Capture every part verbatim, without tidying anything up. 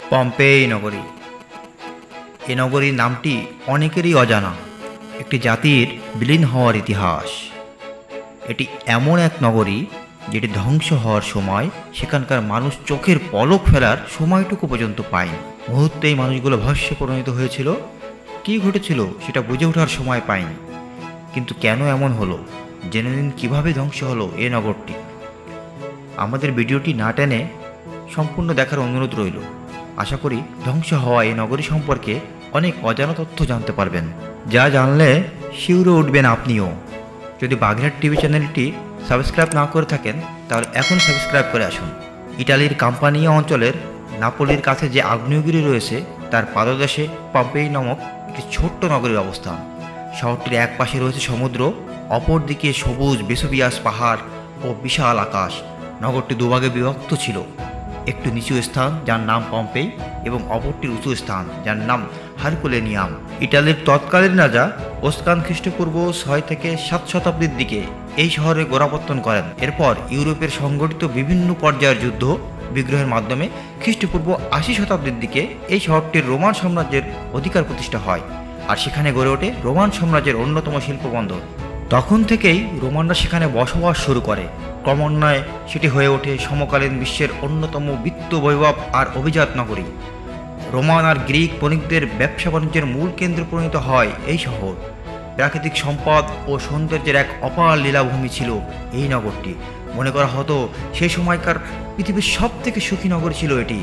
Pompeii নগরী। এ নগরীর নামটি অনেকেরই অজানা। একটি জাতির বিলীন হওয়ার ইতিহাস। এটি এমন এক নগরী যেটি ধ্বংস হওয়ার সময় সেখানকার মানুষ চোখের পলক ফেলার সময়টুকু পর্যন্ত পায়নি। মুহূর্তেই মানুষগুলো ভস্মে পরিণত হয়েছিল। কী ঘটেছিল সেটা বুঝে ওঠার সময় পায়নি। কিন্তু কেন এমন হলো, জেনে নিন কীভাবে ধ্বংস হলো এ নগরটি। আমাদের ভিডিওটি না টেনে সম্পূর্ণ দেখার অনুরোধ রইল। আশা করি ধ্বংস হওয়া এই নগরী সম্পর্কে অনেক অজানা তথ্য জানতে পারবেন, যা জানলে শিউরে উঠবেন আপনিও। যদি বাগেরহাট টিভি চ্যানেলটি সাবস্ক্রাইব না করে থাকেন তাহলে এখন সাবস্ক্রাইব করে আসুন। ইটালির কাম্পানিয়া অঞ্চলের নাপোলির কাছে যে আগ্নেয়গিরি রয়েছে তার পাদদেশে পম্পেই নামক একটি ছোট্ট নগরীর অবস্থান। শহরটির এক পাশে রয়েছে সমুদ্র, অপর দিকে সবুজ ভেসুভিয়াস পাহাড় ও বিশাল আকাশ। নগরটি দুভাগে বিভক্ত ছিল, একটু নিচু স্থান যার নাম পম্পেই এবং অপরটির উঁচু স্থান যার নাম হারকুলেনিয়াম। ইটালির তৎকালীন রাজা ওসকান খ্রিস্টপূর্ব ছয় থেকে সাত শতাব্দীর দিকে এই শহরে গোড়াপত্তন করেন। এরপর ইউরোপের সংগঠিত বিভিন্ন পর্যায়ের যুদ্ধ বিগ্রহের মাধ্যমে খ্রিস্টপূর্ব আশি শতাব্দীর দিকে এই শহরটির রোমান সাম্রাজ্যের অধিকার প্রতিষ্ঠা হয়, আর সেখানে গড়ে ওঠে রোমান সাম্রাজ্যের অন্যতম শিল্পবন্দর। তখন থেকেই রোমানরা সেখানে বসবাস শুরু করে। ক্রমান্বয়ে সেটি হয়ে ওঠে সমকালীন বিশ্বের অন্যতম বিত্ত বৈভব আর অভিজাত নগরী। রোমান আর গ্রিক বণিকদের ব্যবসা বাণিজ্যের মূল কেন্দ্র পরিণত হয় এই শহর। প্রাকৃতিক সম্পদ ও সৌন্দর্যের এক অপার লীলাভূমি ছিল এই নগরটি। মনে করা হতো সেই সময়কার পৃথিবীর সব থেকে সুখী নগরী ছিল এটি।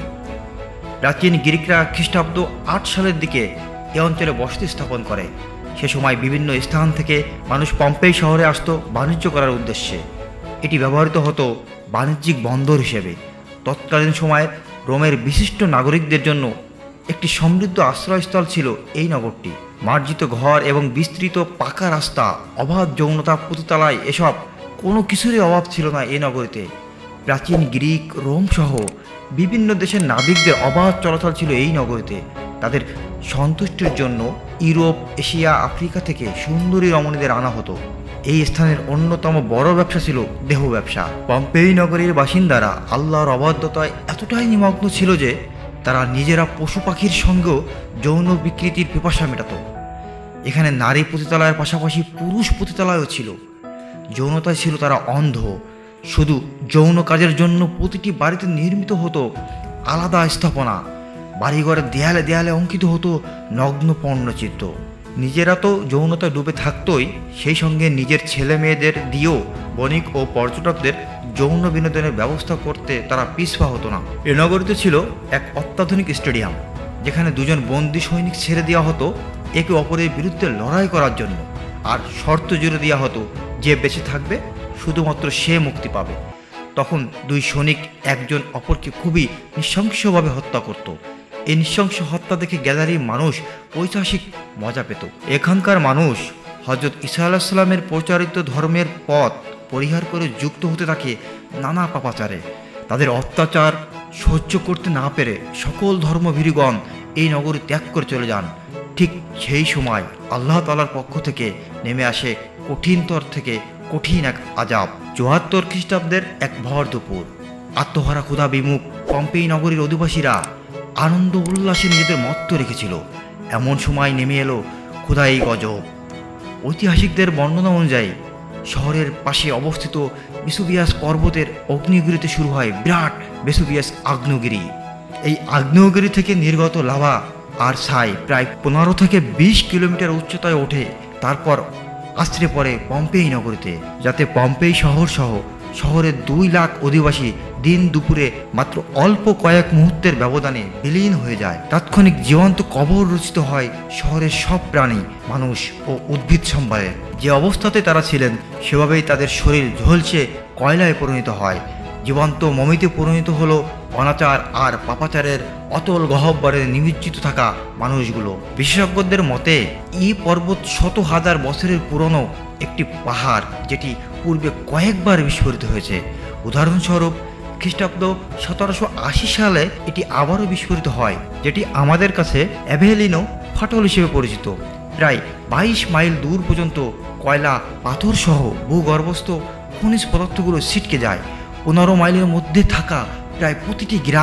প্রাচীন গ্রিকরা খ্রিস্টাব্দ আট সালের দিকে এ অঞ্চলে বসতি স্থাপন করে। সে সময় বিভিন্ন স্থান থেকে মানুষ পম্পেই শহরে আসত বাণিজ্য করার উদ্দেশ্যে। এটি ব্যবহৃত হতো বাণিজ্যিক বন্দর হিসেবে। তৎকালীন সময়ে রোমের বিশিষ্ট নাগরিকদের জন্য একটি সমৃদ্ধ আশ্রয়স্থল ছিল এই নগরটি। মার্জিত ঘর এবং বিস্তৃত পাকা রাস্তা, অবাধ যৌনতা, পতিতালয়, এসব কোনো কিছুরই অভাব ছিল না এই নগরীতে। প্রাচীন গ্রিক, রোম সহ বিভিন্ন দেশের নাবিকদের অবাধ চলাচল ছিল এই নগরীতে। তাদের সন্তুষ্টির জন্য ইউরোপ, এশিয়া, আফ্রিকা থেকে সুন্দরী রমণীদের আনা হতো। এই স্থানের অন্যতম বড় ব্যবসা ছিল দেহ ব্যবসা। পম্পেই নগরীর বাসিন্দারা আল্লাহর অবাধ্যতায় এতটাই নিমগ্ন ছিল যে তারা নিজেরা পশু পাখির সঙ্গেও যৌন বিকৃতির পিপাসা মেটাত। এখানে নারী পতিতালয়ের পাশাপাশি পুরুষ পতিতালয়ও ছিল। যৌনতায় ছিল তারা অন্ধ। শুধু যৌন কাজের জন্য প্রতিটি বাড়িতে নির্মিত হতো আলাদা স্থাপনা। বাড়িঘরের দেয়ালে দেয়ালে অঙ্কিত হতো নগ্ন পর্ণচিত্র। নিজেরা তো যৌনতায় ডুবে থাকতই, সেই সঙ্গে নিজের ছেলে মেয়েদের দিয়েও বণিক ও পর্যটকদের যৌন বিনোদনের ব্যবস্থা করতে তারা পিছপা হতো না। এ নগরীতে ছিল এক অত্যাধুনিক স্টেডিয়াম, যেখানে দুজন বন্দি সৈনিক ছেড়ে দেওয়া হতো একে অপরের বিরুদ্ধে লড়াই করার জন্য, আর শর্ত জুড়ে দেওয়া হতো যে বেঁচে থাকবে শুধুমাত্র সে মুক্তি পাবে। তখন দুই সৈনিক একজন অপরকে খুবই নৃশংসভাবে হত্যা করত। এই নৃশংস হত্যা দেখে গ্যালারির মানুষ ঐতিহাসিক মজা পেত। এখানকার মানুষ হজরত ঈসা আলাইহিস সালামের প্রচারিত ধর্মের পথ পরিহার করে যুক্ত হতে থাকে নানা পাপাচারে। তাদের অত্যাচার সহ্য করতে না পেরে সকল ধর্মভীরুগণ এই নগরী ত্যাগ করে চলে যান। ঠিক সেই সময় আল্লাহ তাআলার পক্ষ থেকে নেমে আসে কঠিনতর থেকে কঠিন এক আযাব। চুয়াত্তর খ্রিস্টাব্দের এক ভর দুপুর, আত্মহারা ক্ষুধা বিমুখ পম্পেই নগরীর অধিবাসীরা আনন্দ উল্লাসে নিজেদের মত্ত রেখেছিল। এমন সময় নেমে এলো ক্ষুধাই গজব। ঐতিহাসিকদের বর্ণনা অনুযায়ী শহরের পাশে অবস্থিত ভেসুভিয়াস পর্বতের অগ্নিগিরিতে শুরু হয় বিরাট ভেসুভিয়াস আগ্নেয়গিরি। এই আগ্নেয়গিরি থেকে নির্গত লাভা আর ছাই প্রায় পনেরো থেকে বিশ কিলোমিটার উচ্চতায় ওঠে, তারপর আছড়ে পড়ে পম্পেই নগরীতে, যাতে পম্পেই শহর সহ শহরের দুই লাখ অধিবাসী দিন দুপুরে মাত্র অল্প কয়েক মুহূর্তের ব্যবধানে বিলীন হয়ে যায়। তাৎক্ষণিক জীবন্ত কবর রচিত হয় শহরের সব প্রাণী, মানুষ ও উদ্ভিদ সম্ভারে। যে অবস্থাতে তারা ছিলেন সেভাবেই তাদের শরীর ঝলসে কয়লায় পরিণত হয়। জীবন্ত মমিতে পরিণত হলো অনাচার আর পাপাচারের অতল গহ্বরে নিমজ্জিত থাকা মানুষগুলো। বিশেষজ্ঞদের মতে এই পর্বত শত হাজার বছরের পুরনো একটি পাহাড়, যেটি পূর্বে কয়েকবার বিস্ফোরিত হয়েছে। উদাহরণস্বরূপ খ্রিস্টাব্দ সতেরোশো আশি সালে এটি আবারও বিস্ফোরিত হয়, যেটি আমাদের কাছে অ্যাভেলিনো ফাটল হিসেবে পরিচিত। প্রায় বাইশ মাইল দূর পর্যন্ত কয়লা, পাথর সহ ভূগর্ভস্থ খনিজ পদার্থগুলো ছিটকে যায়। পনেরো মাইলের মধ্যে থাকা প্রায় প্রতিটি গ্রাম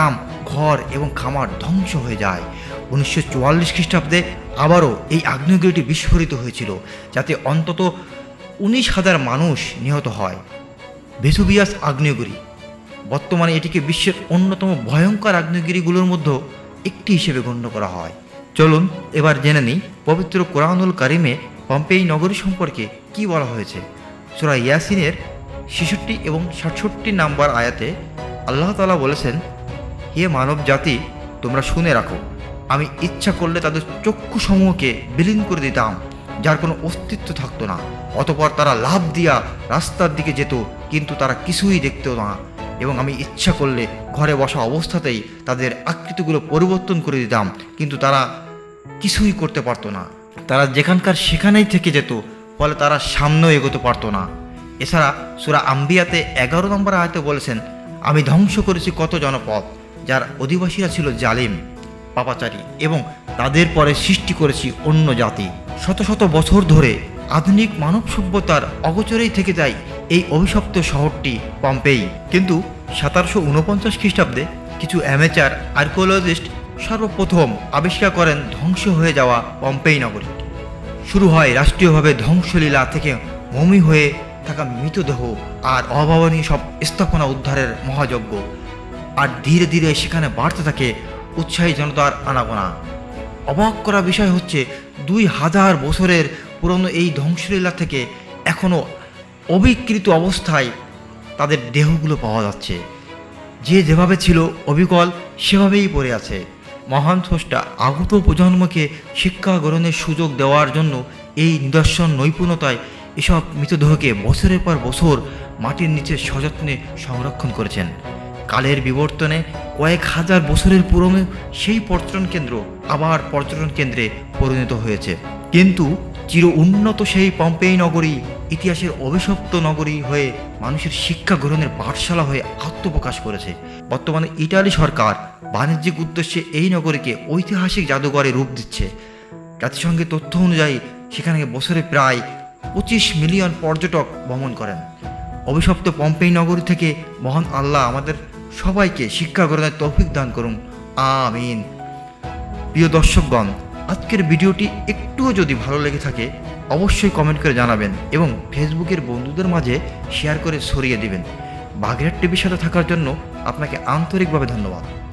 ঘর এবং খামার ধ্বংস হয়ে যায়। উনিশশো চুয়াল্লিশ খ্রিস্টাব্দে আবারও এই আগ্নেয়গিরিটি বিস্ফোরিত হয়েছিল, যাতে অন্তত উনিশ হাজার মানুষ নিহত হয়। ভেসুভিয়াস আগ্নেয়গিরি বর্তমানে এটিকে বিশ্বের অন্যতম ভয়ঙ্কর আগ্নেয়গিরিগুলোর মধ্যে একটি হিসেবে গণ্য করা হয়। চলুন এবার জেনে নিই পবিত্র কোরআনুল কারিমে পম্পেই নগরী সম্পর্কে কি বলা হয়েছে। সূরা ইয়াসিনের ছেষট্টি এবং সাতষট্টি নাম্বার আয়াতে আল্লাহ তাআলা বলেছেন, হে মানব জাতি, তোমরা শুনে রাখো, আমি ইচ্ছা করলে তাদের চক্ষুসমূহকে বিলীন করে দিতাম, যার কোনো অস্তিত্ব থাকতো না। অতপর তারা লাফ দিয়া রাস্তার দিকে যেত, কিন্তু তারা কিছুই দেখত না। এবং আমি ইচ্ছা করলে ঘরে বসা অবস্থাতেই তাদের আকৃতিগুলো পরিবর্তন করে দিতাম, কিন্তু তারা কিছুই করতে পারতো না। তারা যেখানকার সেখানেই থেকে যেত, ফলে তারা সামনেও এগোতে পারতো না। এছাড়া সূরা আম্বিয়াতে এগারো নম্বর আয়াতে বলেছেন, আমি ধ্বংস করেছি কত জনপদ যার অধিবাসীরা ছিল জালিম, পাপাচারী, এবং তাদের পরে সৃষ্টি করেছি অন্য জাতি। শত শত বছর ধরে আধুনিক মানব সভ্যতার অগোচরেই থেকে যায় এই অভিশপ্ত শহরটি পম্পেই। কিন্তু সতেরোশো উনপঞ্চাশ খ্রিস্টাব্দে কিছু অ্যামেচার আর্কিওলজিস্ট সর্বপ্রথম আবিষ্কার করেন ধ্বংস হয়ে যাওয়া পম্পেই নগরী। শুরু হয় রাষ্ট্রীয়ভাবে ধ্বংসলীলা থেকে মমি হয়ে থাকা মৃতদেহ আর অভাবনীয় সব স্থাপনা উদ্ধারের মহাযজ্ঞ। আর ধীরে ধীরে সেখানে বাড়তে থাকে উৎসাহী জনতার আনাগোনা। অবাক করা বিষয় হচ্ছে, দুই হাজার বছরের পুরনো এই ধ্বংসলীলা থেকে এখনও অবিকৃত অবস্থায় তাদের দেহগুলো পাওয়া যাচ্ছে। যে যেভাবে ছিল অবিকল সেভাবেই পড়ে আছে। মহান স্রষ্টা আগত প্রজন্মকে শিক্ষা গ্রহণের সুযোগ দেওয়ার জন্য এই নিদর্শন নৈপুণ্যতায় এসব মৃতদেহকে বছরের পর বছর মাটির নিচে সযত্নে সংরক্ষণ করেছেন। কালের বিবর্তনে কয়েক হাজার বছরের পুরনো সেই পর্যটন কেন্দ্র আবার পর্যটন কেন্দ্রে পরিণত হয়েছে। কিন্তু চির উন্নত সেই পম্পেই নগরী ইতিহাসের অভিশপ্ত নগরী হয়ে মানুষের শিক্ষা গ্রহণের পাঠশালা হয়ে আত্মপ্রকাশ করেছে। বর্তমানে ইটালি সরকার বাণিজ্যিক উদ্দেশ্যে এই নগরীকে ঐতিহাসিক জাদুঘরে রূপ দিচ্ছে। জাতিসংঘের তথ্য অনুযায়ী সেখানে বছরে প্রায় পঁচিশ মিলিয়ন পর্যটক ভ্রমণ করেন। অভিশপ্ত পম্পেই নগরী থেকে মহান আল্লাহ আমাদের সবাইকে শিক্ষা গ্রহণের তৌফিক দান করুন, আমিন। প্রিয় দর্শকগণ, আজকের ভিডিওটি একটুও যদি ভালো লেগে থাকে অবশ্যই কমেন্ট করে জানাবেন এবং ফেসবুকের বন্ধুদের মাঝে শেয়ার করে ছড়িয়ে দিবেন। বাগেরহাট টিভির সাথে থাকার জন্য আপনাকে আন্তরিকভাবে ধন্যবাদ।